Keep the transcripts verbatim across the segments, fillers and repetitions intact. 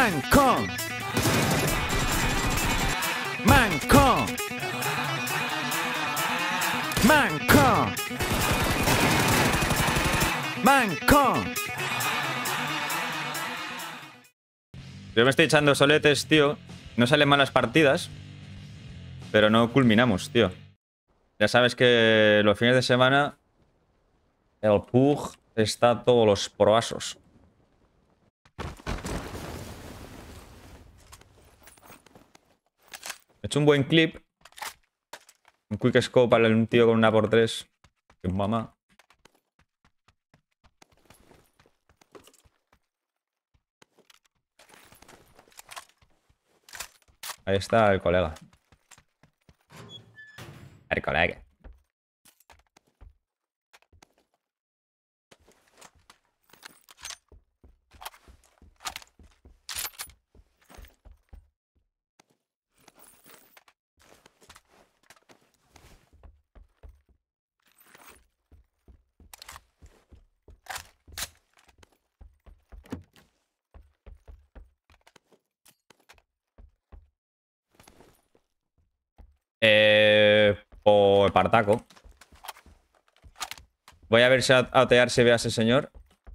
Manco. Manco. Manco. Manco. Yo me estoy echando soletes, tío. No salen malas partidas, pero no culminamos, tío. Ya sabes que los fines de semana el P U B G está a todos los proasos. He hecho un buen clip. Un quick scope para un tío con una por tres. Que mamá. Ahí está el colega. El colega. Eh, por Partaco. Voy a ver si a otear se ve a ese señor.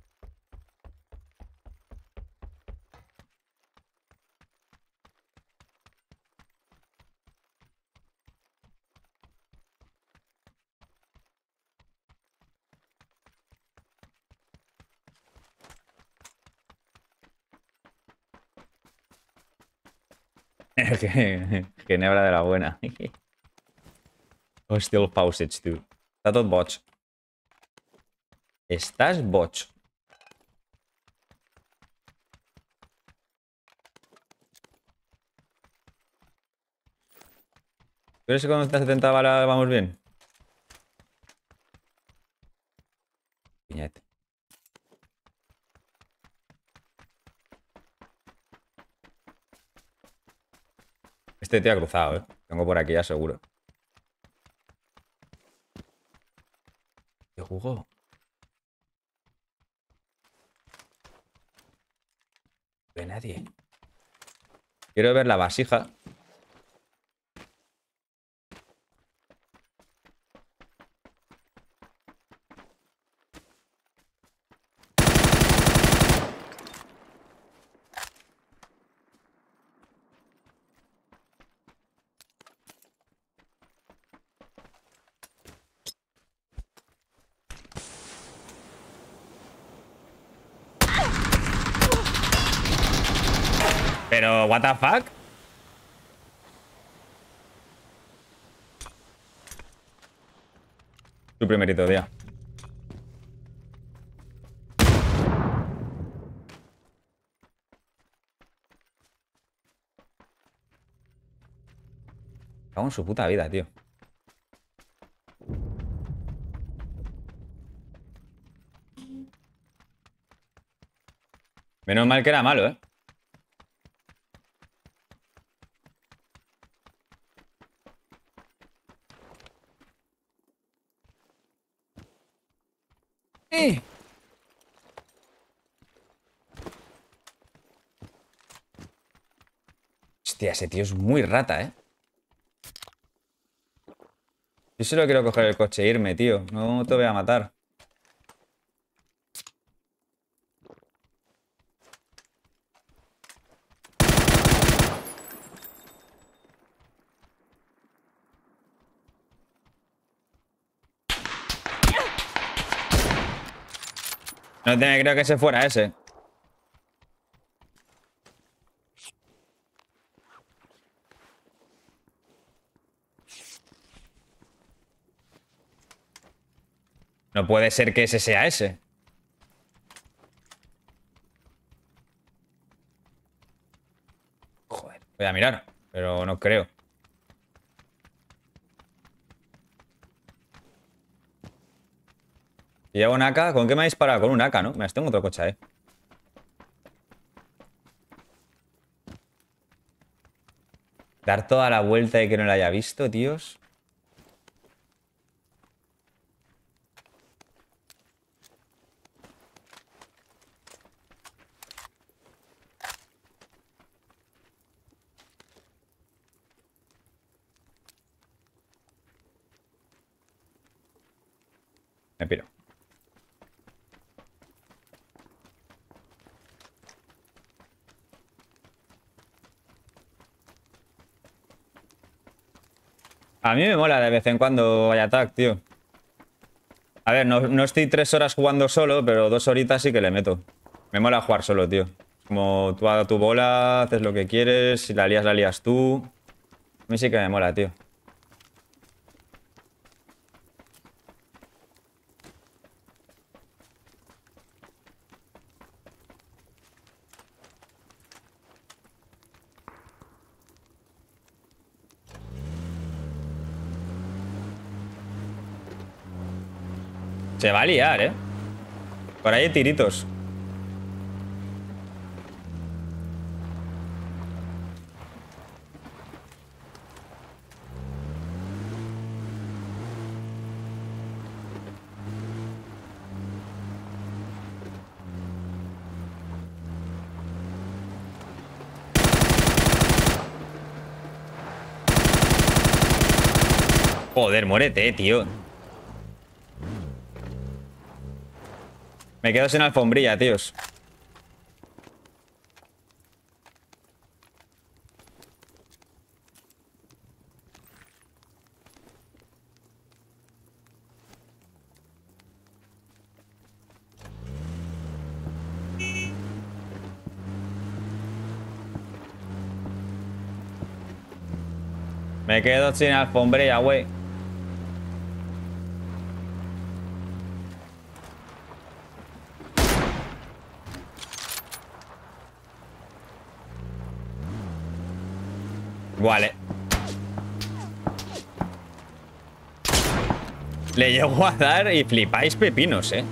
Ginebra de la buena. Hostia, el Pausage, tío. Está tot boig. Estàs boig. ¿Crees que cuando estás setenta balas vamos bien? Piñete. Este tío ha cruzado, eh. Tengo por aquí ya seguro. ¿Qué jugó? No ve nadie. Quiero ver la vasija. Pero, what the fuck? Tu primerito día. Cago en su puta vida, tío. Menos mal que era malo, ¿eh? ¡Eh! Hostia, ese tío es muy rata, ¿eh? Yo solo quiero coger el coche e irme, tío. No te voy a matar. No te creo que se fuera ese. No puede ser que ese sea ese. Joder, voy a mirar, pero no creo. Si llevo un A K, ¿con qué me ha disparado? Con un A K, ¿no? Me tengo otro coche ahí. Dar toda la vuelta y que no lo haya visto, tíos. Me piro. A mí me mola de vez en cuando hay attack, tío. A ver, no, no estoy tres horas jugando solo, pero dos horitas sí que le meto. Me mola jugar solo, tío. Como tú a tu bola, haces lo que quieres, si la lías, la lías tú. A mí sí que me mola, tío. Se va a liar, ¿eh? Por ahí hay tiritos. Joder, muérete, tío. Me quedo sin alfombrilla, tíos. Me quedo sin alfombrilla, güey. Vale. Le llego a dar y flipáis pepinos, eh.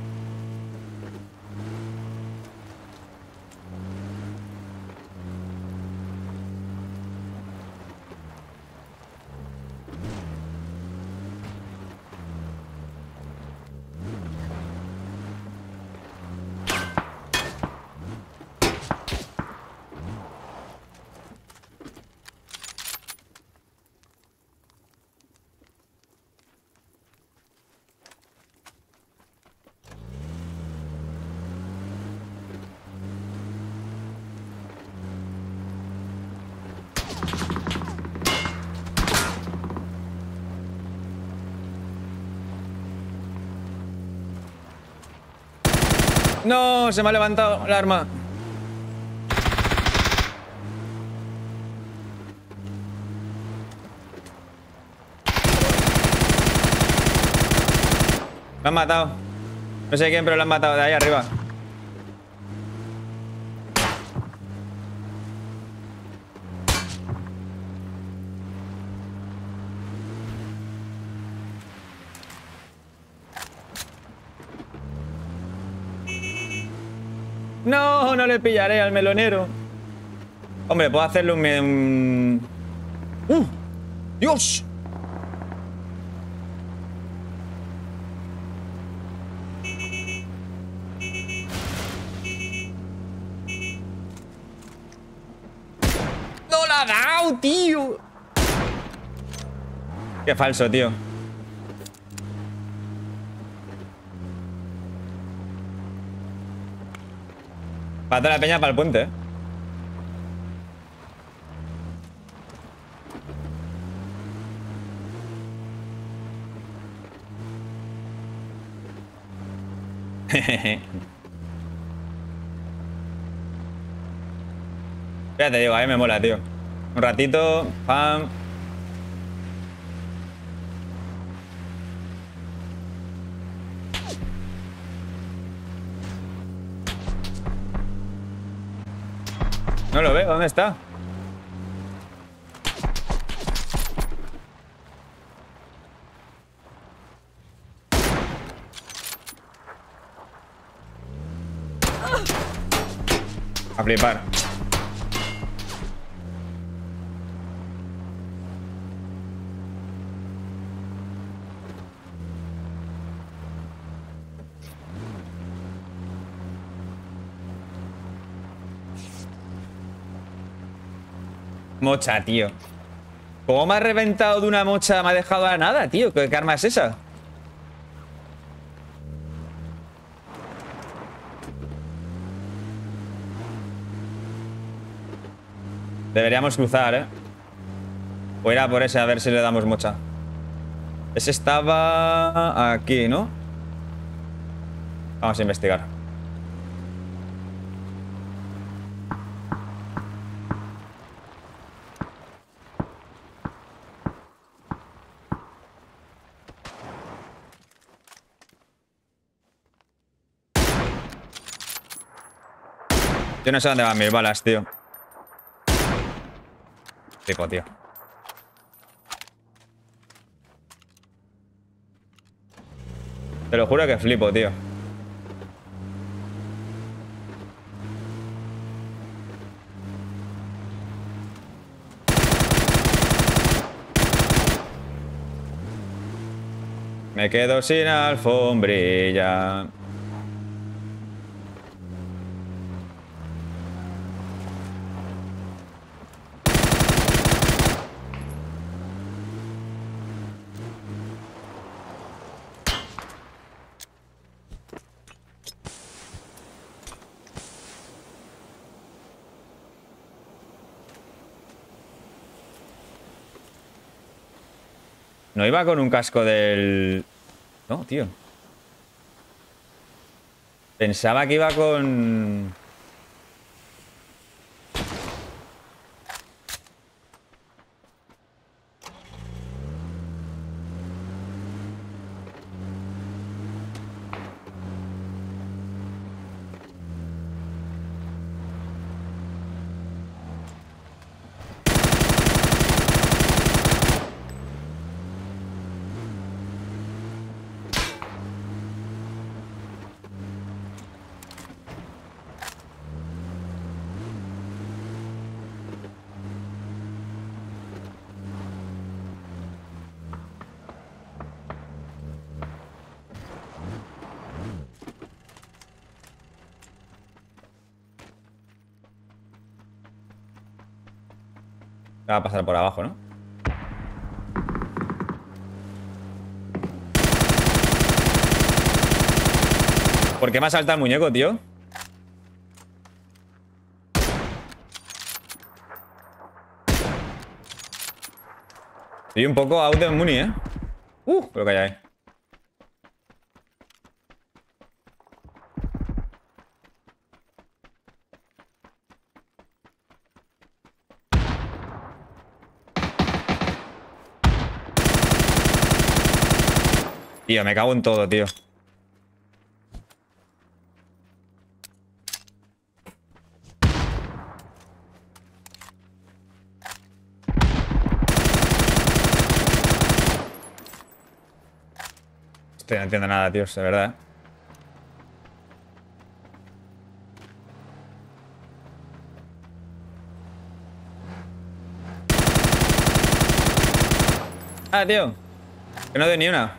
No, se me ha levantado la arma. Lo han matado. No sé quién, pero lo han matado de ahí arriba. No, no le pillaré al melonero. Hombre, puedo hacerle un... un... ¡Uh! ¡Dios! ¡No la ha dado, tío! Qué falso, tío. Para toda la peña para el puente, ¿eh? Ya te digo, a mí me mola, tío. Un ratito, pam. No lo veo, ¿dónde está? A flipar. Mocha, tío. ¿Cómo me ha reventado de una mocha? Me ha dejado a nada, tío. ¿Qué arma es esa? Deberíamos cruzar, ¿eh? O ir a por ese a ver si le damos mocha. Ese estaba aquí, ¿no? Vamos a investigar. Yo no sé dónde van mis balas, tío. Tipo, tío. Te lo juro que flipo, tío. Me quedo sin alfombrilla. No iba con un casco del... No, tío. Pensaba que iba con... Va a pasar por abajo, ¿no? ¿Por qué me ha saltado el muñeco, tío? Estoy un poco out de muni, ¿eh? Uh, pero que hay ahí. Tío, me cago en todo, tío. Hostia, no entiendo nada, tío, de verdad, ¿eh? Ah, tío. Que no doy ni una.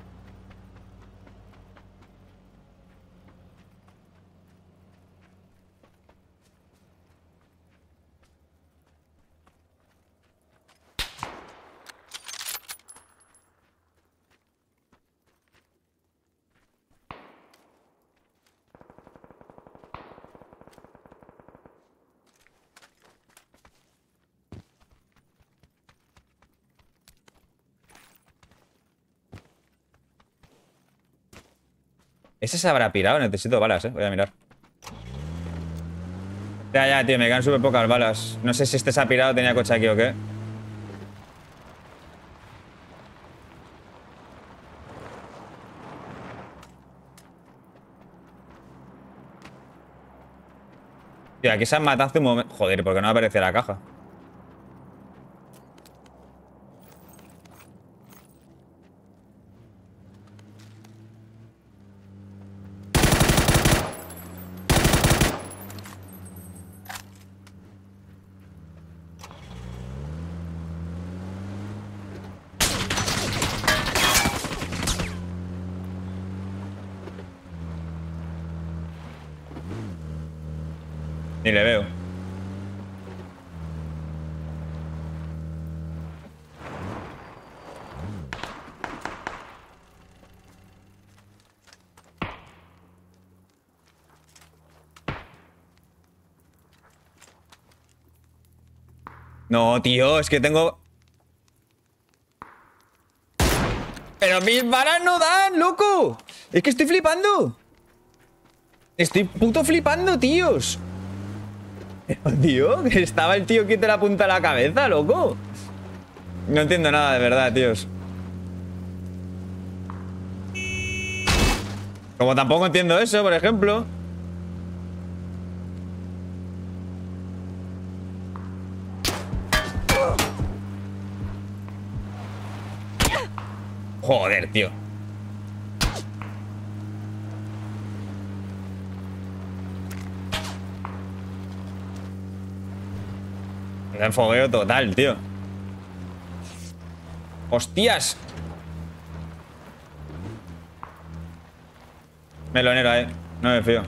Ese se habrá pirado, necesito balas, eh. Voy a mirar. Ya, ya, tío, me quedan súper pocas balas. No sé si este se ha pirado, tenía coche aquí o qué. Tío, aquí se han matado hace un momento. Joder, ¿por qué no aparece la caja? Ni le veo. No, tío, es que tengo... ¡Pero mis balas no dan, loco! Es que estoy flipando. Estoy puto flipando, tíos. Pero, tío, que estaba el tío que te la apunta a la cabeza, loco. No entiendo nada, de verdad, tíos. Como tampoco entiendo eso, por ejemplo. Joder, tío. Un fogueo total, tío. ¡Hostias! Melonera, eh. No me fío.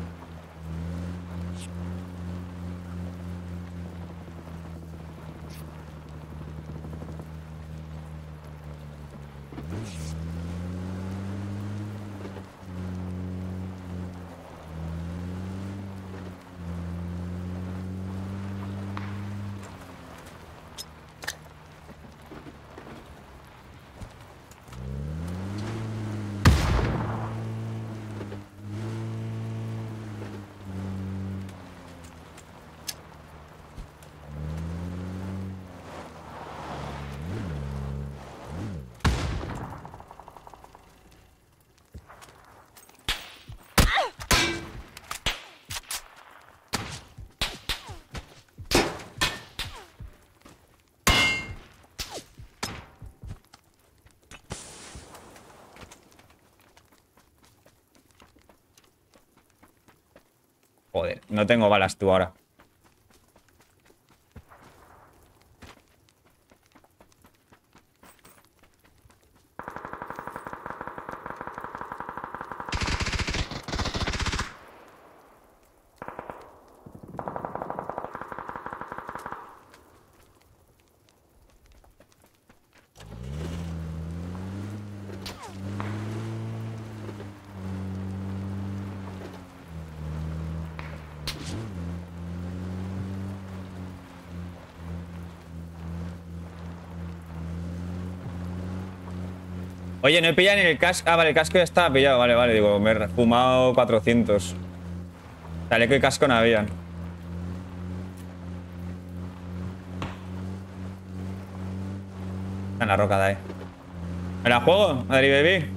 Joder, no tengo balas tú ahora. Oye, no he pillado ni el casco. Ah, vale, el casco ya estaba pillado. Vale, vale, digo, me he fumado cuatrocientos. Chaleco y casco no habían. Está en la roca de ahí. ¿Me la juego, Madrid Baby?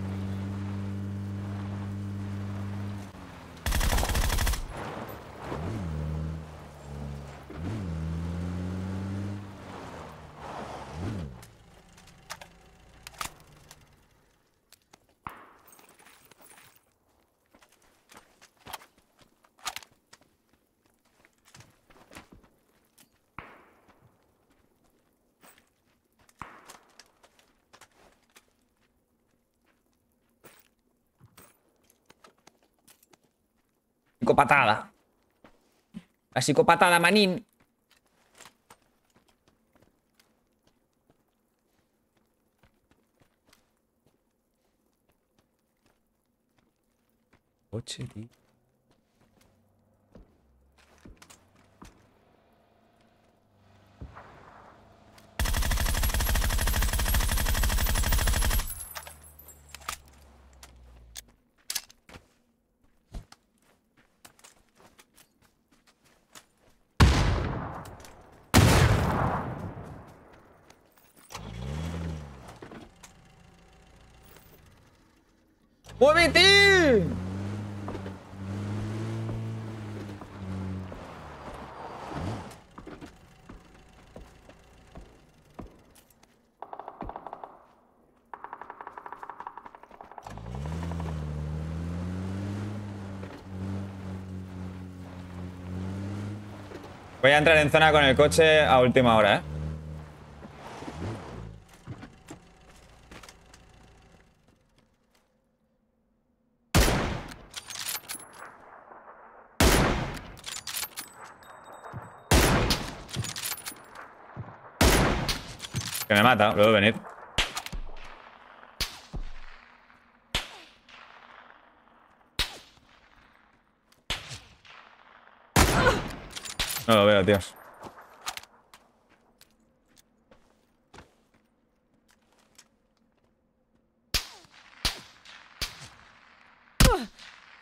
Psicopatada. La psicopatada, manín. Coche, tío. ¡Muévete! Voy a entrar en zona con el coche a última hora, ¿eh? Que me mata, lo veo venir. No lo veo, tíos.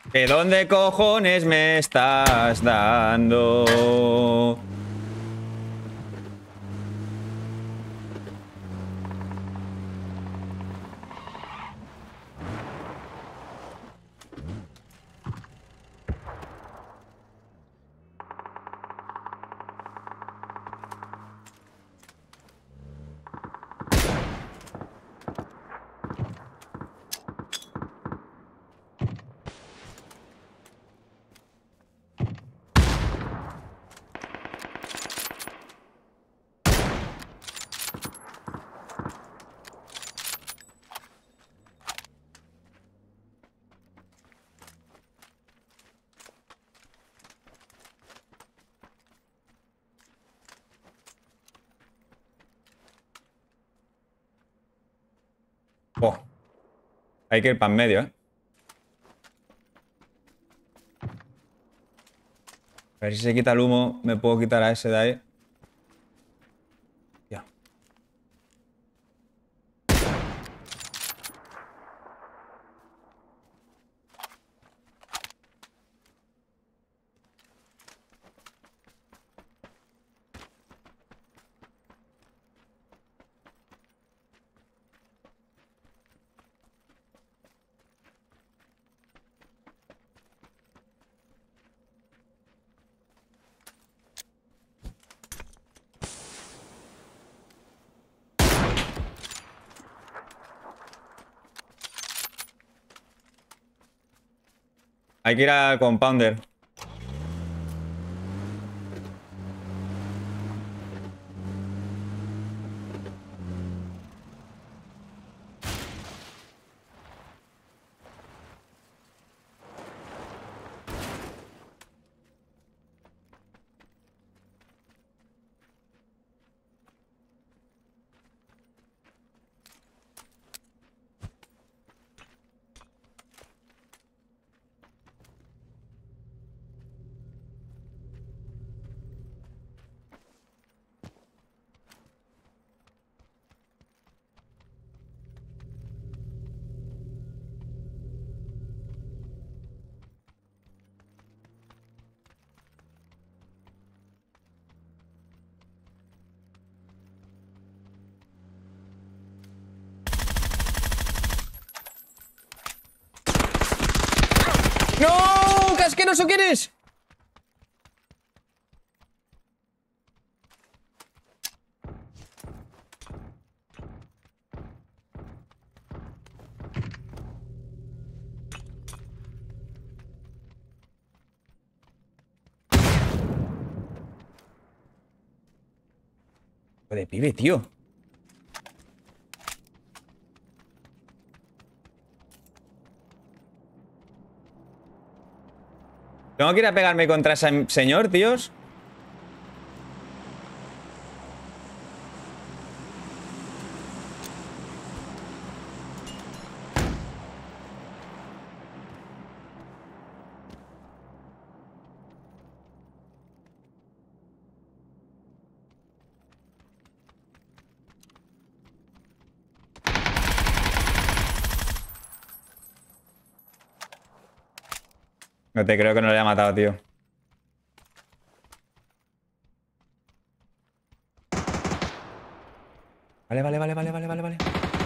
¿Que dónde cojones me estás dando? Oh. Hay que ir para en medio, ¿eh? A ver si se quita el humo, me puedo quitar a ese de ahí. Ya. Hay que ir al compounder. ¡No! ¡Qué asqueroso que eres! De pibe, tío. Tengo que ir a pegarme contra ese señor, tíos. No te creo que no le haya matado, tío. Vale, vale, vale, vale, vale, vale, vale.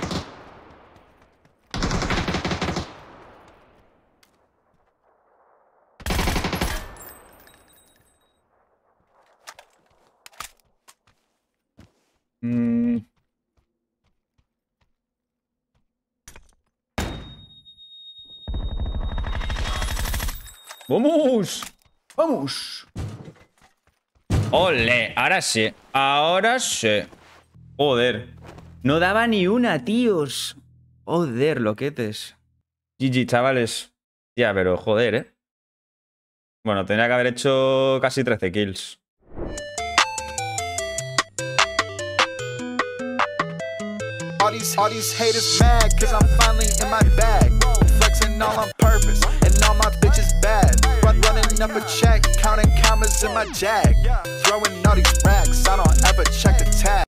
Mm. ¡Vamos! ¡Vamos! ¡Ole! Ahora sí. Ahora sí. Joder. No daba ni una, tíos. Joder, loquetes. G G, chavales. Ya, pero joder, ¿eh? Bueno, tenía que haber hecho casi trece kills. All these, all these haters mad, cause I'm finally in my bag. Flexing all on purpose, and all my bitches bad. Run, running up a check, counting commas in my jag. Throwing all these racks, I don't ever check the tag.